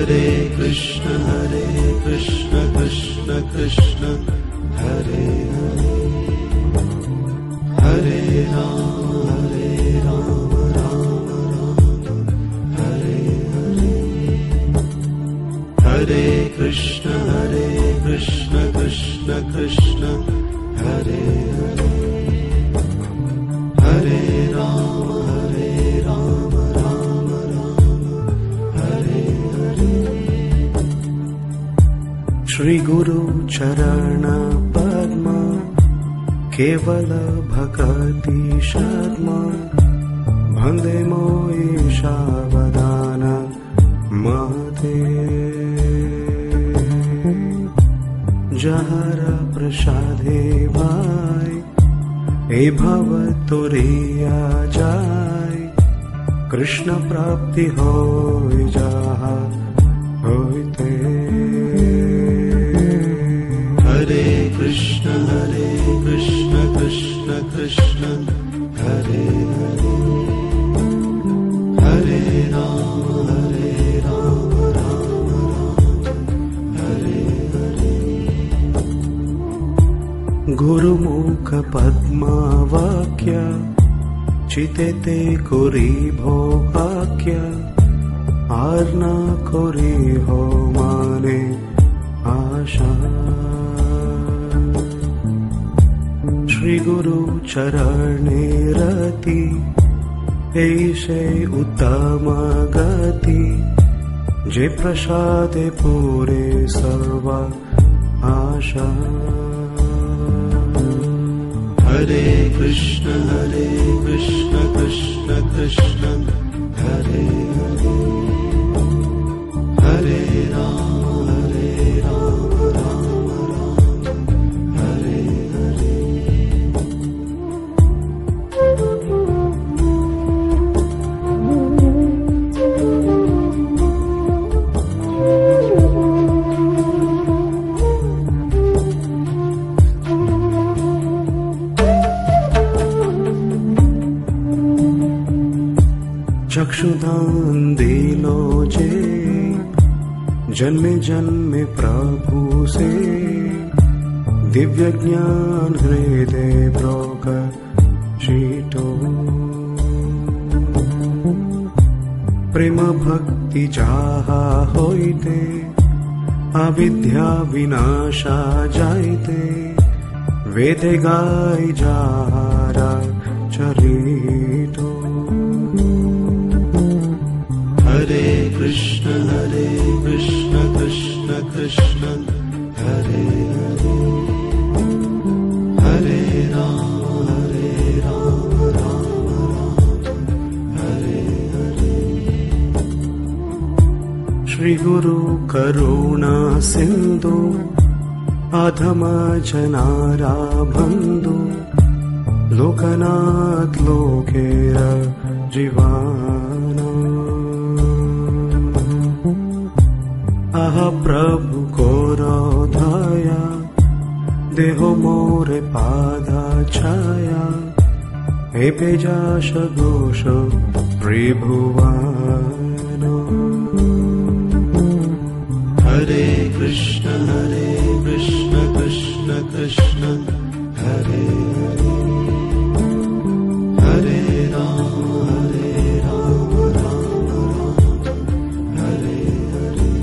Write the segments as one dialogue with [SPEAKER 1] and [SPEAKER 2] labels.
[SPEAKER 1] हरे कृष्ण कृष्ण कृष्ण हरे हरे, हरे राम राम राम हरे हरे, हरे कृष्ण कृष्ण कृष्ण हरे हरे, हरे राम राम राम हरे हरे। श्री गुरु चरण पद्मा केवल भक्ति शर्मा वंदे मोईशा वदान महते, जहर प्रसादे भाई ए भव तुरिया जाय, कृष्ण प्राप्ति होय जहा होते। हरे कृष्ण कृष्ण कृष्ण हरे हरे, हरे राम राम राम हरे हरे। गुरुमुख पद्मा वाक्य चितेते कोरी भो वाक्य, आर्ना कोरी हो माने आशा। श्री गुरु चरणे रति ऐसे उत्तम गति, जे प्रसादे पूरे सर्व आशा। हरे कृष्ण कृष्ण कृष्ण हरे हरे, हरे राम राम हरे हरे। चक्षुदान दिलो जे जन्मे जन्मे प्रभु से, दिव्य ज्ञान हृदय प्रकाशितो। प्रेम भक्ति जाहा होइते, अविद्या विनाशा जाइते, वेदे गाय जारा चरितो। हरे कृष्ण कृष्ण कृष्ण हरे हरे, हरे राम राम हरे हरे। श्री गुरु करुणा सिंधु अधम जनारा बंधु, लोकनाथ लोकेर जीवाना। आह प्रभु कोरो दया, देहो मोरे पादा छाया, हे पेजाश घोष त्रिभुवन। हरे कृष्ण कृष्ण कृष्ण हरे हरे, हरे राम राम हरे हरे।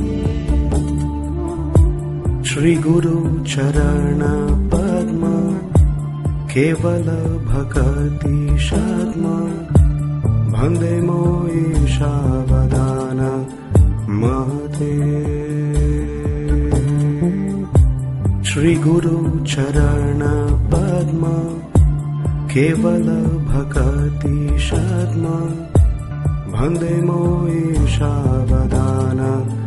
[SPEAKER 1] श्री गुरु चरण पद्मा केवल भक्ति शर्मा वंदे मोईशा वदान महते। श्री गुरु चरण पद्मा केवल भक्ति शर्मा वंदे मोईशा वदान